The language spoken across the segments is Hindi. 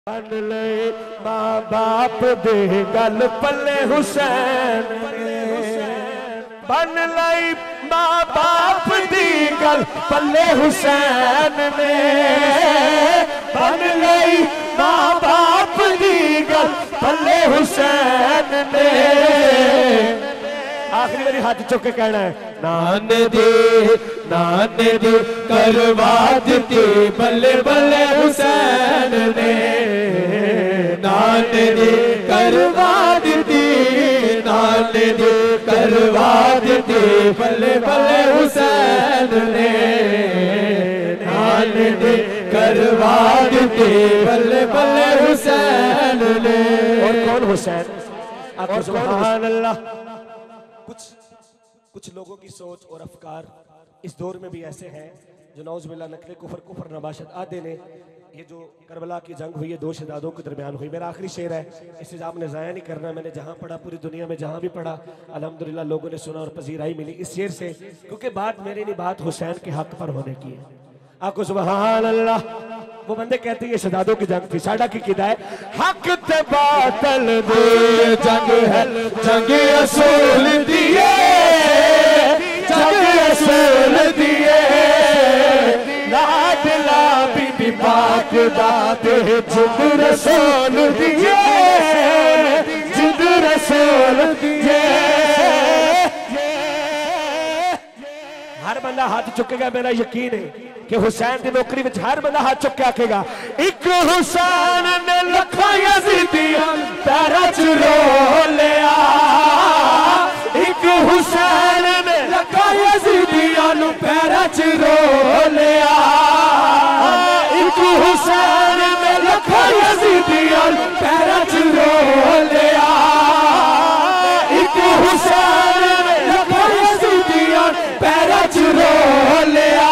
बन ले मां बाप दे गल पल्ले हुसैन बन लई मां बाप दी गल पल्ले हुसैन ने बन लई मां बाप दी गल पल्ले हुसैन ने। आखिरी बारी हाथ चुक के कहना है नाने दी करवा दी बल्ले बल्ले हुसैन ने नाने दी करवा दी नाने दी करवा दी बल्ले बल्ले हुसैन ने नाने दी करवा दी बल्ले बल्ले हुसैन ने। और कौन हुसैन? आप सुभान अल्लाह। कुछ लोगों की सोच और अफकार इस दौर में भी ऐसे हैं जो नौज़ुबिल्लाह नकले कुफर नबाशत आदे ने ये जो करबला की जंग हुई है दो शहदादों के दरमियान हुई। मेरा आखिरी शेर है, इसे आपने ज़ाया नहीं करना। मैंने जहाँ पढ़ा पूरी दुनिया में जहाँ भी पढ़ा अल्हम्दुलिल्लाह लोगों ने सुना और पजीराई मिली इस शेर से, क्योंकि बात मेरी नहीं बात हुसैन के हक पर होने की है। आपको सुभान अल्लाह। वो बंदे कहते हैं ये शहदादों की जंग थी, साडा की किदा है हक ते बातल दे जंग है जंग असूल दिए जंग असूल दिए लाडला बीबी पाक दाते जिंद रसूल दिए जिंद रसूल दिए। हर बंदा हाथ चुकेगा, मेरा यकीन है कि हुसैन की नौकरी में हर बंदा हाथ चुक के आखेगा एक हुसैन ने लखा यज़ीदियां पैरां च रो लिया एक हुसैन ने लखा यज़ीदियां नु पैरां च रो लिया एक हुसैन ने लखा यज़ीदियां नु पैरां च रो लिया एक हुसैन ने लखा यज़ीदियां पैरां च रो लिया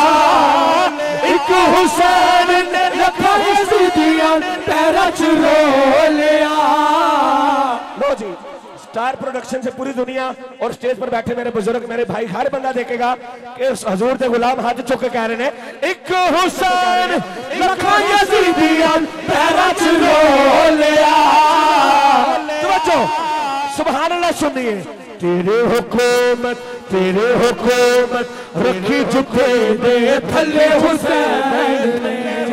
हुसैन ने लखा यज़ीदियां पैरां च रो लिया। लो जी, स्टार प्रोडक्शन से पूरी दुनिया और स्टेज पर बैठे मेरे बुजुर्ग मेरे भाई हर बंदा देखेगा कि हुजूर दे गुलाम हाथ चुक के कह रहे हैं एक हुसैन लखा यज़ीदियां पैरां च रो लिया। तवज्जो सुभान अल्लाह सुनिए। तेरे हुकूमत रखी जुते दे थले हुसैन ने।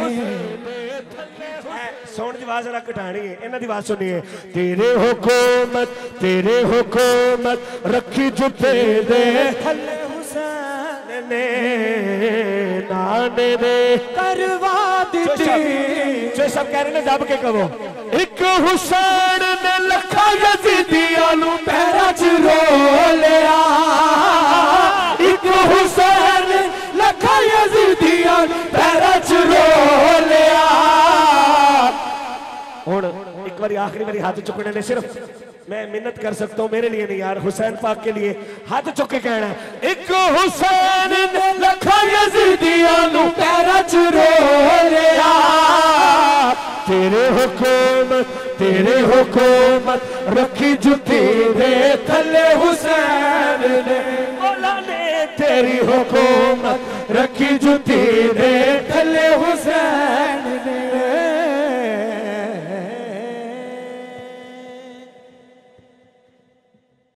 साउंड की आवाज जरा घटानी है, इन्हां दी आवाज सुनिए। तेरे हुकूमत रखी जुते दे थले हुसैन ने नाने दे करवा दी। जो सब कह रहे हैं दब के कहो एक हुसैन ने लखा यज़ीदियां नु पैरां च रो लिया एक हुसैन लखा यज़ीदियां पैरां च रो लिया। हुण एक बारी आखिरी बारी हाथ चुकने ने सिर्फ मैं मिन्नत कर सकता हूं, मेरे लिए नहीं यार, हुसैन पाक के लिए हाथ चुक के कहना है एक हुसैन ने लखा यज़ीदियां नु पैरां च रो लिया तेरे हुकूमत रखी जुती दे थले हुसैन ने मौला ने तेरी हुकूमत रखी जुती दे थले हुसैन